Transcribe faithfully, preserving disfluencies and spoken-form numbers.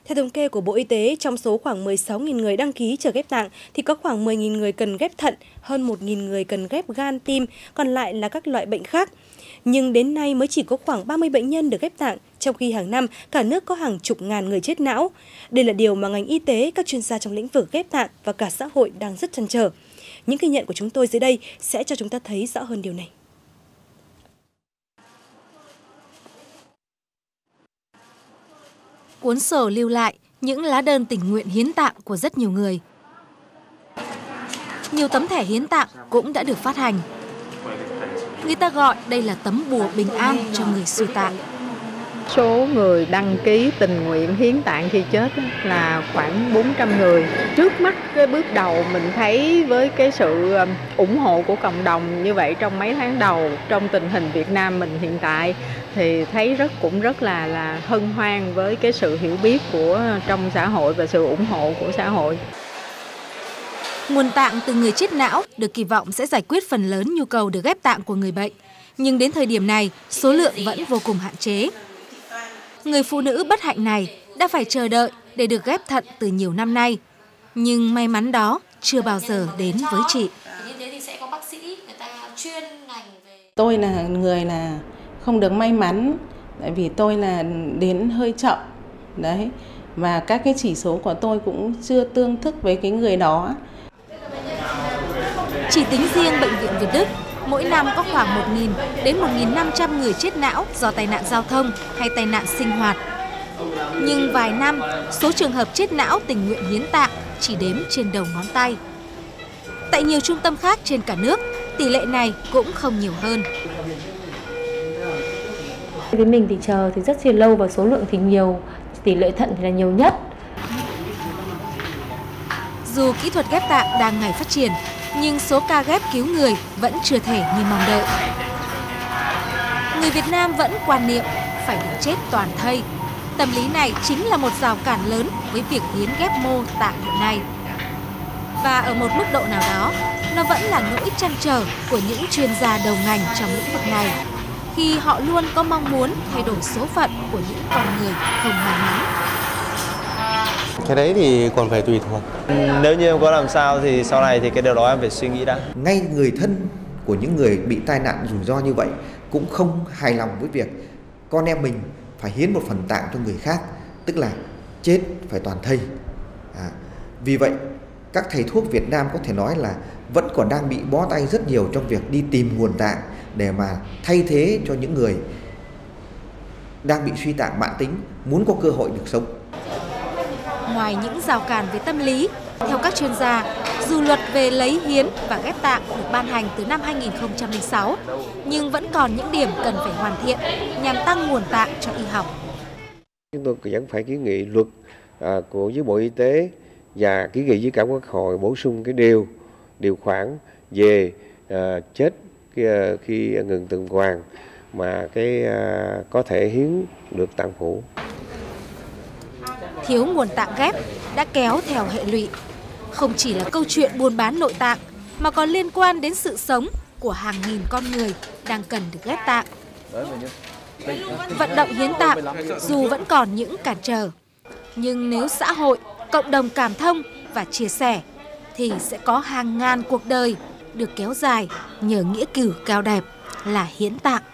Theo thống kê của Bộ Y tế, trong số khoảng mười sáu nghìn người đăng ký chờ ghép tạng thì có khoảng mười nghìn người cần ghép thận, hơn một nghìn người cần ghép gan, tim, còn lại là các loại bệnh khác. Nhưng đến nay mới chỉ có khoảng ba mươi bệnh nhân được ghép tạng, trong khi hàng năm cả nước có hàng chục ngàn người chết não. Đây là điều mà ngành y tế, các chuyên gia trong lĩnh vực ghép tạng và cả xã hội đang rất trăn trở. Những ghi nhận của chúng tôi dưới đây sẽ cho chúng ta thấy rõ hơn điều này. Cuốn sổ lưu lại những lá đơn tình nguyện hiến tạng của rất nhiều người. Nhiều tấm thẻ hiến tạng cũng đã được phát hành. Người ta gọi đây là tấm bùa bình an cho người suy tạng. Số người đăng ký tình nguyện hiến tạng khi chết là khoảng bốn trăm người. Trước mắt cái bước đầu mình thấy với cái sự ủng hộ của cộng đồng như vậy trong mấy tháng đầu, trong tình hình Việt Nam mình hiện tại thì thấy rất cũng rất là là hân hoan với cái sự hiểu biết của trong xã hội và sự ủng hộ của xã hội. Nguồn tạng từ người chết não được kỳ vọng sẽ giải quyết phần lớn nhu cầu được ghép tạng của người bệnh. Nhưng đến thời điểm này, số lượng vẫn vô cùng hạn chế. Người phụ nữ bất hạnh này đã phải chờ đợi để được ghép thận từ nhiều năm nay. Nhưng may mắn đó chưa bao giờ đến với chị. Như thế thì sẽ có bác sĩ người ta chuyên ngành về. Tôi là người là không được may mắn, tại vì tôi là đến hơi chậm. Đấy. Và các cái chỉ số của tôi cũng chưa tương thích với cái người đó. Chỉ tính riêng Bệnh viện Việt Đức, mỗi năm có khoảng một nghìn đến một nghìn năm trăm người chết não do tai nạn giao thông hay tai nạn sinh hoạt. Nhưng vài năm, số trường hợp chết não tình nguyện hiến tạng chỉ đếm trên đầu ngón tay. Tại nhiều trung tâm khác trên cả nước, tỷ lệ này cũng không nhiều hơn. Với mình thì chờ thì rất là lâu và số lượng thì nhiều, tỷ lệ thận thì là nhiều nhất. Dù kỹ thuật ghép tạng đang ngày phát triển, nhưng số ca ghép cứu người vẫn chưa thể như mong đợi. Người Việt Nam vẫn quan niệm phải được chết toàn thây. Tâm lý này chính là một rào cản lớn với việc hiến ghép mô tạng hiện nay. Và ở một mức độ nào đó, nó vẫn là nỗi trăn trở của những chuyên gia đầu ngành trong lĩnh vực này, khi họ luôn có mong muốn thay đổi số phận của những con người không may mắn. Cái đấy thì còn phải tùy thuộc. Nếu như em có làm sao thì sau này thì cái điều đó em phải suy nghĩ đã. Ngay người thân của những người bị tai nạn rủi ro như vậy cũng không hài lòng với việc con em mình phải hiến một phần tạng cho người khác, tức là chết phải toàn thây. À, vì vậy các thầy thuốc Việt Nam có thể nói là vẫn còn đang bị bó tay rất nhiều trong việc đi tìm nguồn tạng để mà thay thế cho những người đang bị suy tạng mãn tính, muốn có cơ hội được sống. Ngoài những rào cản về tâm lý, theo các chuyên gia, dù luật về lấy hiến và ghép tạng được ban hành từ năm hai nghìn không trăm lẻ sáu, nhưng vẫn còn những điểm cần phải hoàn thiện nhằm tăng nguồn tạng cho y học. Chúng tôi vẫn phải kiến nghị luật à, của với Bộ Y tế và kiến nghị với cả Quốc hội bổ sung cái điều điều khoản về à, chết khi, khi ngừng tuần hoàn mà cái à, có thể hiến được tạng phủ. Thiếu nguồn tạng ghép đã kéo theo hệ lụy. Không chỉ là câu chuyện buôn bán nội tạng, mà còn liên quan đến sự sống của hàng nghìn con người đang cần được ghép tạng. Vận động hiến tạng dù vẫn còn những cản trở, nhưng nếu xã hội, cộng đồng cảm thông và chia sẻ, thì sẽ có hàng ngàn cuộc đời được kéo dài nhờ nghĩa cử cao đẹp là hiến tạng.